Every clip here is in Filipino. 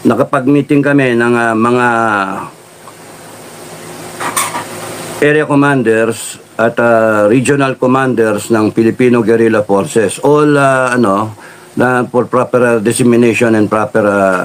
nakapag-meeting kami ng mga area commanders at regional commanders ng Filipino Guerrilla Forces. All for proper dissemination and proper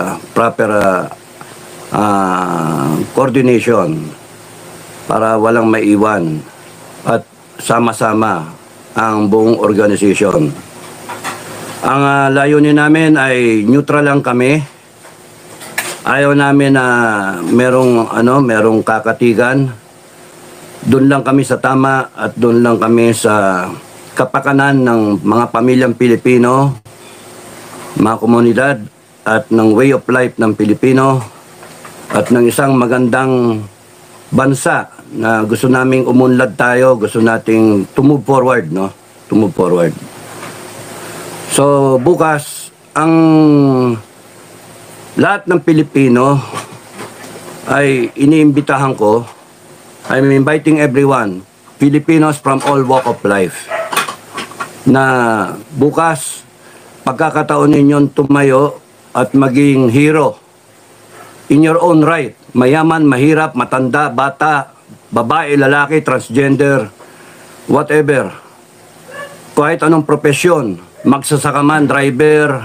coordination para walang maiwan at sama-sama ang buong organisasyon. Ang layunin namin ay neutral lang kami. Ayaw namin na merong kakatigan. Doon lang kami sa tama at doon lang kami sa kapakanan ng mga pamilyang Pilipino, mga komunidad at ng way of life ng Pilipino at ng isang magandang bansa na gusto naming umunlad tayo, gusto nating to move forward, no? To move forward. So, bukas, ang lahat ng Pilipino ay iniimbitahan ko. I'm inviting everyone, Filipinos from all walk of life, na bukas, pagkakataon ninyong tumayo at maging hero in your own right. Mayaman, mahirap, matanda, bata, babae, lalaki, transgender, whatever. Kahit anong profesyon, magsasaka man, driver,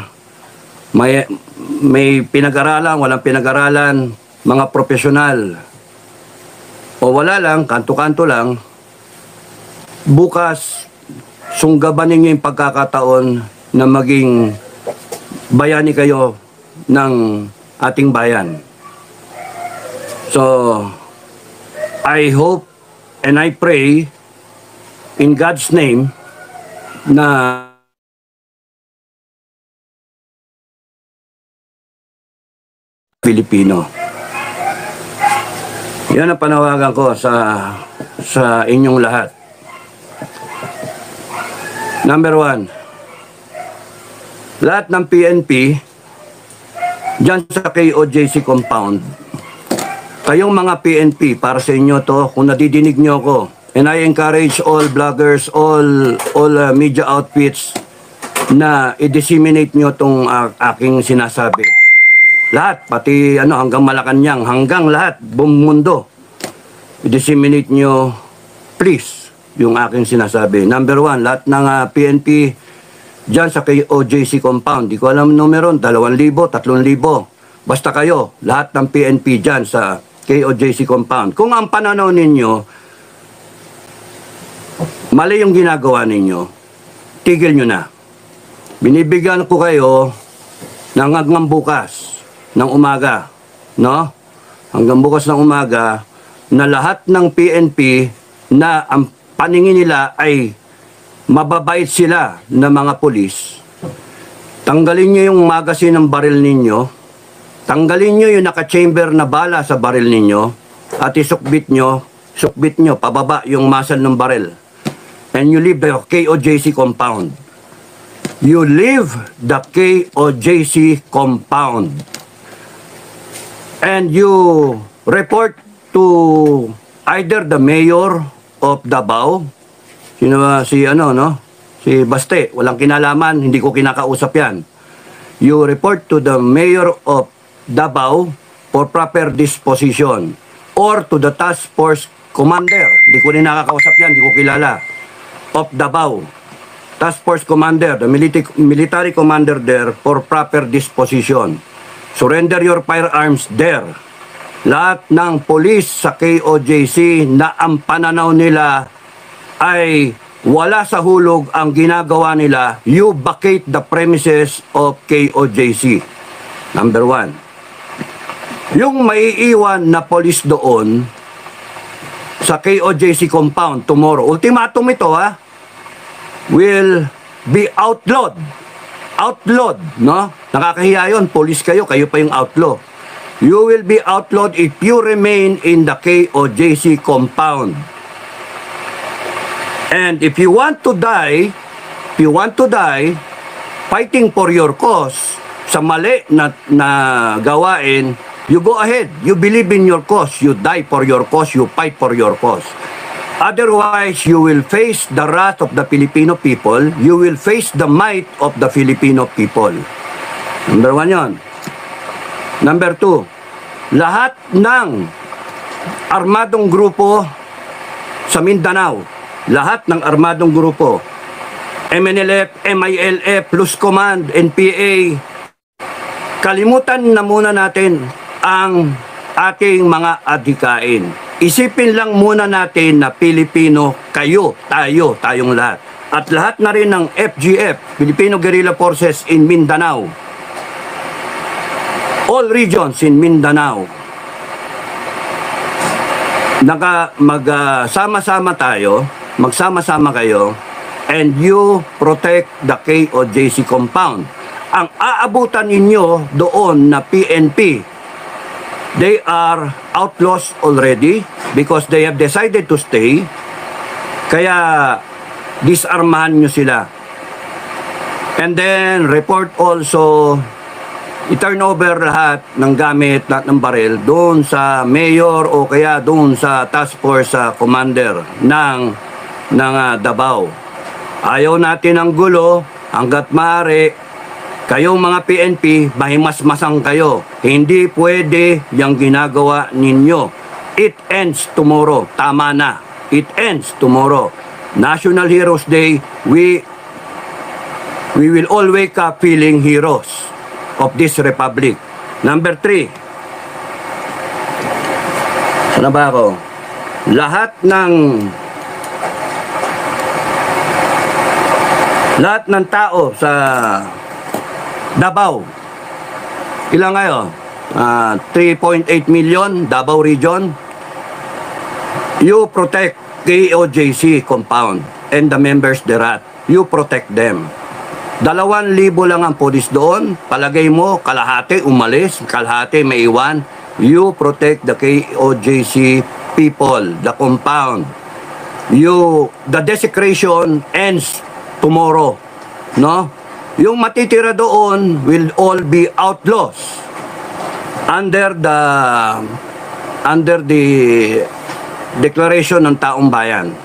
may pinag-aralan, walang pinag-aralan, mga profesional, o wala lang, kanto-kanto lang, bukas, sunggaban ninyo yung pagkakataon na maging bayani kayo ng ating bayan. So, I hope and I pray in God's name na Pilipino. Yan ang panawagan ko sa inyong lahat. Number 1, lahat ng PNP dyan sa KOJC compound, kayong mga PNP, para sa inyo to, kung nadidinig nyo ako, and I encourage all bloggers, all media outfits na i-disseminate nyo tong aking sinasabi. Lahat, pati hanggang Malacanang, hanggang lahat, buong mundo. I-disseminate nyo, please, yung aking sinasabi. Number 1, lahat ng PNP dyan sa KOJC compound. Di ko alam numero, 2,000, 3,000. Basta kayo, lahat ng PNP dyan sa KOJC compound. Kung ang pananaw ninyo, mali yung ginagawa ninyo, tigil nyo na. Binibigyan ko kayo ng hanggang bukas ng umaga, no? Hanggang bukas ng umaga na lahat ng PNP na ang paningin nila ay mababait sila na mga pulis. Tanggalin nyo yung magazine ng baril ninyo, tanggalin nyo yung naka-chamber na bala sa baril ninyo, at sukbit nyo pababa yung muscle ng baril. And you leave the KOJC compound. You leave the KOJC compound. And you report to either the mayor of Davao, si Baste, walang kinalaman, hindi ko kinakausap yan. You report to the mayor of Davao for proper disposition, or to the task force commander, hindi ko rin nakakausap yan, hindi ko kilala, of Davao, task force commander, the military commander there for proper disposition. Surrender your firearms there. Lahat ng police sa KOJC na ang pananaw nila ay wala sa hulog ang ginagawa nila, you vacate the premises of KOJC. Number 1. Yung maiiwan na police doon sa KOJC compound tomorrow, ultimatum ito will be outlawed. Outlawed, no? Nakakahiya yun, police kayo, kayo pa yung outlaw. You will be outlawed if you remain in the KOJC compound. And if you want to die, fighting for your cause, sa mali na gawain, you go ahead. You believe in your cause. You die for your cause. You fight for your cause. Otherwise, you will face the wrath of the Filipino people. You will face the might of the Filipino people. Number 1 yun. Number 2, lahat ng armadong grupo sa Mindanao, lahat ng armadong grupo, MNLF, MILF, Luz Command, NPA, kalimutan na muna natin ang ating mga adhikain. Isipin lang muna natin na Pilipino kayo, tayong lahat. At lahat na rin ng FGF, Filipino Guerrilla Forces in Mindanao, all regions in Mindanao, magsama-sama tayo, magsama-sama kayo, and you protect the KOJC compound. Ang aabutan ninyo doon na PNP, they are outlaws already because they have decided to stay. Kaya disarmahan nyo sila. And then report also, i-turn over lahat ng gamit, lahat ng baril doon sa mayor o kaya doon sa task force commander ng Davao. Ayaw natin ng gulo hanggat maaari. Kayong mga PNP, mahimasmasang kayo. Hindi pwede yung ginagawa ninyo. It ends tomorrow. Tama na. It ends tomorrow. National Heroes Day, we will all wake up feeling heroes of this republic. Number 3. Sana ba ako? Lahat ng tao sa Davao, ilang ngayon? 3.8 million, Davao region. You protect KOJC compound and the members thereat. You protect them. 2,000 lang ang pulis doon. Palagay mo, kalahati umalis, kalahati may iwan. You protect the KOJC people, the compound. The desecration ends tomorrow. No? Yung matitira doon will all be outlaws under the declaration ng taong bayan.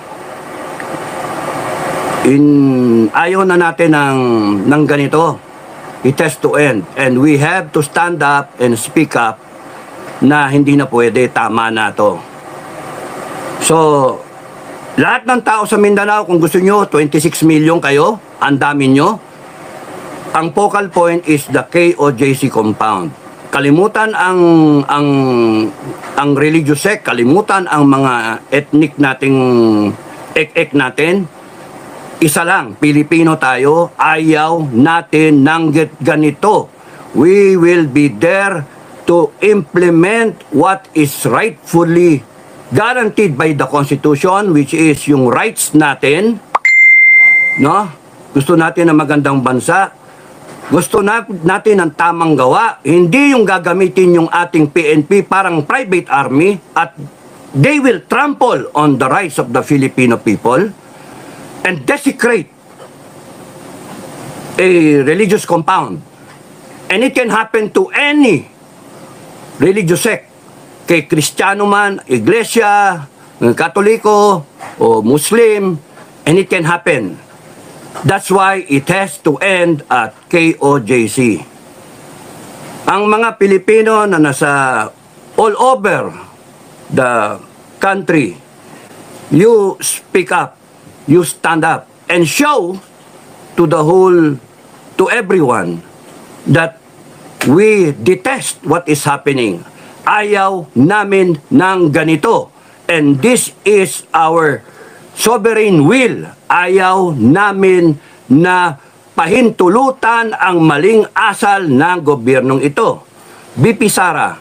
Ayaw na natin ng ganito. It has to end. And we have to stand up and speak up na hindi na pwede, tama na to. So, lahat ng tao sa Mindanao, kung gusto nyo, 26 million kayo, ang dami nyo. Ang focal point is the KOJC compound. Kalimutan ang religious sect, kalimutan ang mga ethnic nating ek natin. Isa lang, Pilipino tayo, ayaw natin ng ganito. We will be there to implement what is rightfully guaranteed by the Constitution, which is yung rights natin. No? Gusto natin ng magandang bansa. Gusto natin ng tamang gawa, hindi yung gagamitin yung ating PNP parang private army at they will trample on the rights of the Filipino people and desecrate a religious compound. And it can happen to any religious sect. Kay Kristiyano man, Iglesia, Katoliko, o Muslim, and it can happen. That's why it has to end at KOJC. Ang mga Pilipino na nasa all over the country, you speak up, you stand up, and show to to everyone that we detest what is happening. Ayaw namin ng ganito. And this is our sovereign will. Ayaw namin na pahintulutan ang maling asal ng gobyernong ito. BP Sara,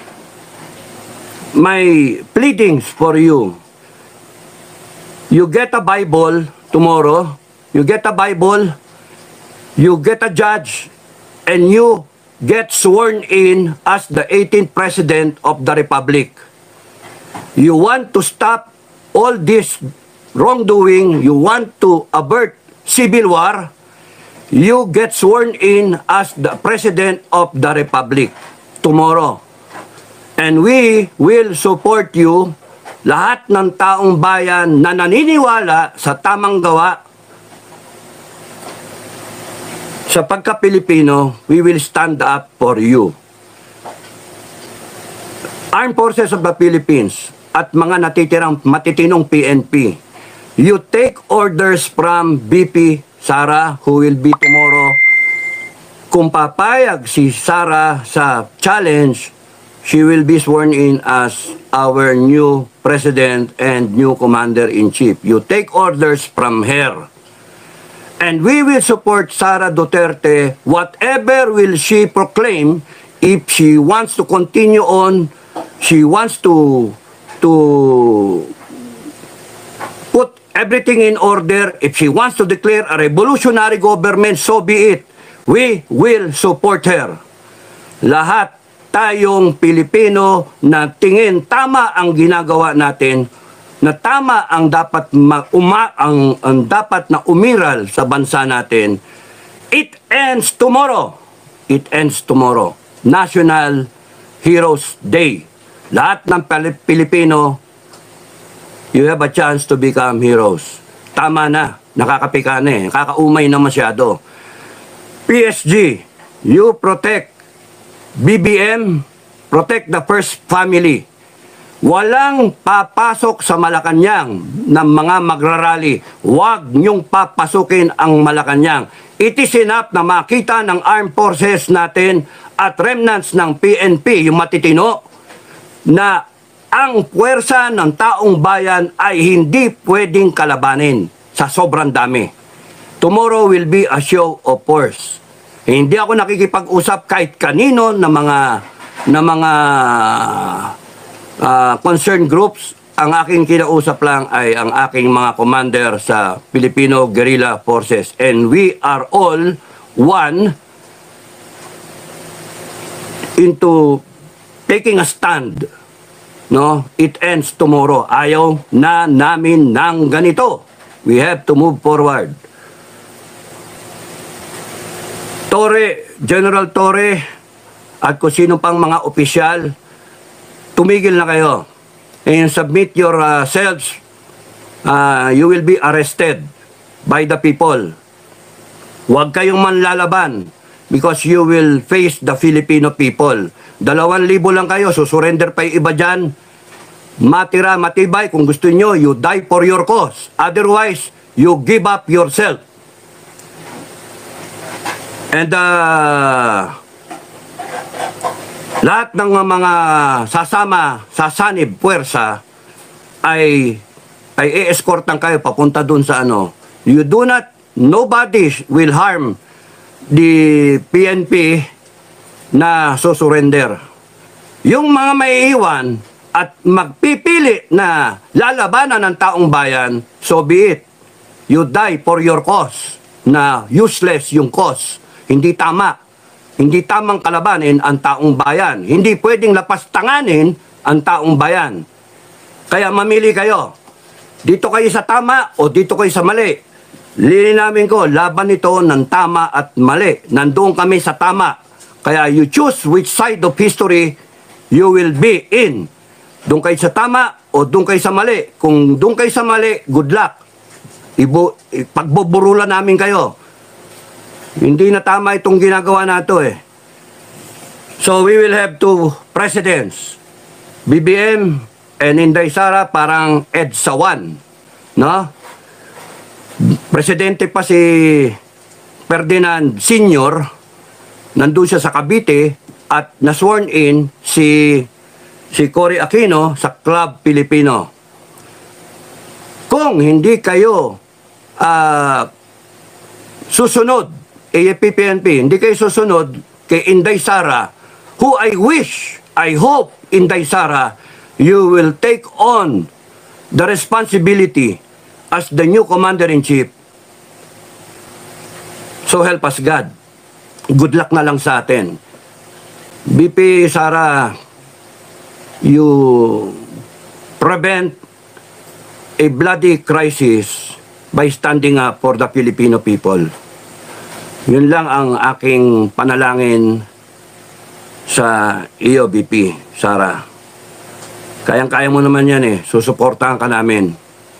my pleadings for you. You get a Bible tomorrow, you get a Bible, you get a judge, and you get sworn in as the 18th President of the Republic. You want to stop all this wrongdoing, you want to avert civil war, you get sworn in as the President of the Republic tomorrow. And we will support you, lahat ng taong bayan na naniniwala sa tamang gawa sa pagka-Pilipino, we will stand up for you. Armed Forces of the Philippines at mga natitirang matitinong PNP, you take orders from BP Sara, who will be tomorrow. Kung papayag si Sara sa challenge, she will be sworn in as our new president and new commander-in-chief. You take orders from her. And we will support Sara Duterte, whatever will she proclaim. If she wants to continue on, she wants to put everything in order. If she wants to declare a revolutionary government, so be it. We will support her. Lahat tayong Pilipino na tingin tama ang ginagawa natin, na tama ang dapat ang dapat na umiral sa bansa natin. It ends tomorrow. It ends tomorrow. National Heroes Day. Lahat ng Pilipino, you have a chance to become heroes. Tama na. Nakakapika na eh. Nakakaumay na masyado. PSG, you protect. BBM, protect the first family. Walang papasok sa Malacanang ng mga magrarally. Huwag niyong papasukin ang Malacanang. It is enough na makita ng armed forces natin at remnants ng PNP, yung matitino, na ang puwersa ng taong bayan ay hindi pwedeng kalabanin sa sobrang dami. Tomorrow will be a show of force. Hindi ako nakikipag-usap kahit kanino na mga concerned groups. Ang aking kinausap lang ay ang aking mga commander sa Filipino Guerrilla Forces. And we are all one into taking a stand. No? It ends tomorrow. Ayaw na namin ng ganito. We have to move forward. General Torre, at kung sino pang mga opisyal, tumigil na kayo. And submit yourselves. You will be arrested by the people. Huwag kayong manlalaban because you will face the Filipino people. 2,000 lang kayo, susurrender pa yung iba dyan. Matira, matibay, kung gusto nyo, you die for your cause. Otherwise, you give up yourself. And lahat ng mga sasanib, puwersa, ay i-escortan kayo papunta dun sa ano. You do not, nobody will harm the PNP na susurrender. Yung mga maiiwan at magpipili na lalabanan ng taong bayan, so be it. You die for your cause, na useless yung cause. Hindi tama. Hindi tamang kalabanin ang taong bayan. Hindi pwedeng lapastanganin ang taong bayan. Kaya mamili kayo. Dito kayo sa tama o dito kayo sa mali. Lininamin ko, laban ito ng tama at mali. Nandoon kami sa tama. Kaya you choose which side of history you will be in. Doon kayo sa tama o doon kayo sa mali. Kung doon kayo sa mali, good luck. Pagbuburulan namin kayo. Hindi na tama itong ginagawa nato eh. So we will have two presidents. BBM and Inday Sara parang EDSA 1. No? Presidente pa si Ferdinand Sr. Nandun siya sa Cavite at na-sworn in si Cory Aquino sa Club Filipino. Kung hindi kayo susunod AFP-PNP, hindi kayo susunod kay Inday Sara, who I wish, I hope, Inday Sara, you will take on the responsibility as the new Commander-in-Chief. So help us God. Good luck na lang sa atin. BP Sara, you prevent a bloody crisis by standing up for the Filipino people. Yun lang ang aking panalangin sa iyo, BP Sara. Kayang-kaya mo naman yan eh. Susuportahan ka namin.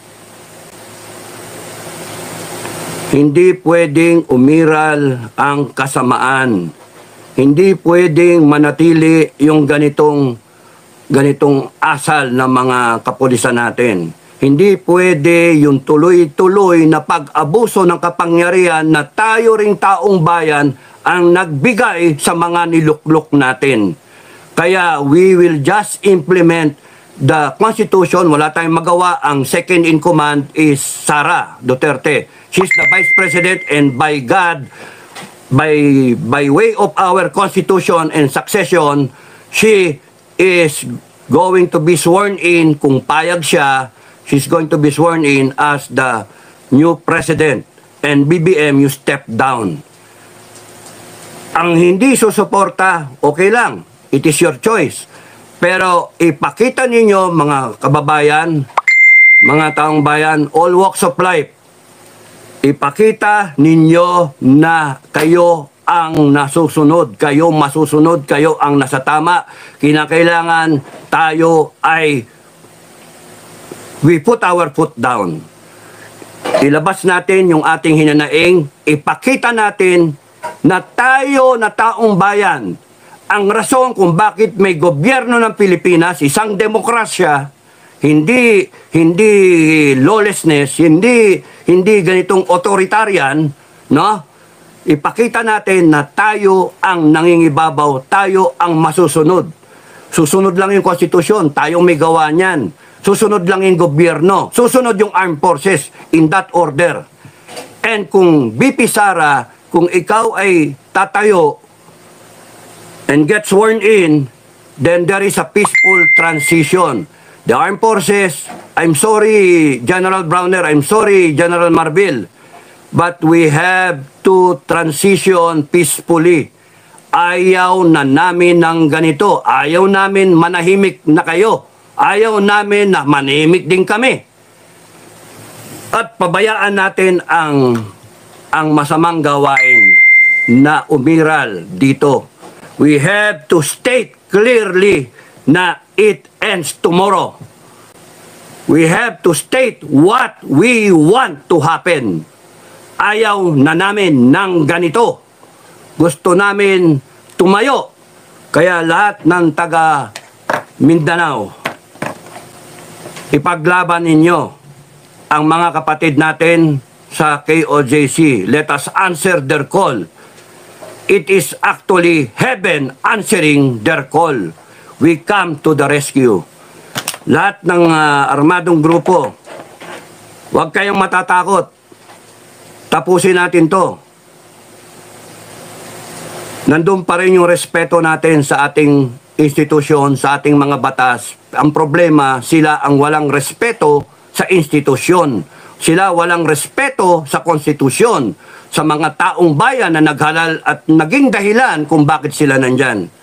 Hindi pwedeng umiral ang kasamaan. Hindi pwedeng manatili yung ganitong ganitong asal ng mga kapulisan natin. Hindi pwede yung tuloy-tuloy na pag-abuso ng kapangyarihan na tayo ring taong bayan ang nagbigay sa mga niluklok natin. Kaya we will just implement the Constitution. Wala tayong magawa. Ang second in command is Sara Duterte. She's the Vice President, and by God, by way of our Constitution and succession, she is going to be sworn in. Kung payag siya, she's going to be sworn in as the new president. And BBM, you step down. Ang hindi susuporta, okay lang. It is your choice. Pero ipakita ninyo, mga kababayan, mga taong bayan, all walks of life, ipakita ninyo na kayo ang nasusunod, kayo masusunod, kayo ang nasa tama. Kinakailangan tayo ay we put our foot down. Ilabas natin yung ating hinanaing, ipakita natin na tayo na taong bayan, ang rason kung bakit may gobyerno ng Pilipinas, isang demokrasya, hindi lawlessness, hindi ganitong authoritarian, no? Ipakita natin na tayo ang nangingibabaw, tayo ang masusunod. Susunod lang yung konstitusyon, tayong may gawa niyan. Susunod lang yung gobyerno, susunod yung armed forces in that order. And kung BP Sara, kung ikaw ay tatayo and get sworn in, then there is a peaceful transition. The armed forces, I'm sorry General Browner, I'm sorry General Marbil, but we have to transition peacefully. Ayaw na namin ng ganito. Ayaw namin manahimik na kayo. Ayaw namin na manahimik din kami. At pabayaan natin ang masamang gawain na umiral dito. We have to state clearly na it ends tomorrow. We have to state what we want to happen. Ayaw na namin ng ganito. Gusto namin tumayo. Kaya lahat ng taga Mindanao, ipaglaban ninyo ang mga kapatid natin sa KOJC. Let us answer their call. It is actually heaven answering their call. We come to the rescue. Lahat ng armadong grupo, huwag kayong matatakot. Tapusin natin to. Nandun pa rin yung respeto natin sa ating institusyon, sa ating mga batas. Ang problema, sila ang walang respeto sa institusyon. Sila walang respeto sa konstitusyon, sa mga taong bayan na naghalal at naging dahilan kung bakit sila nandyan.